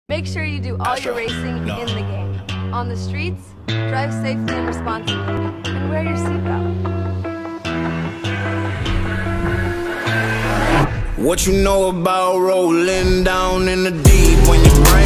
Make sure you do all your racing in the game. On the streets, drive safely and responsibly, and wear your seatbelt. What you know about rolling down in the deep when your brain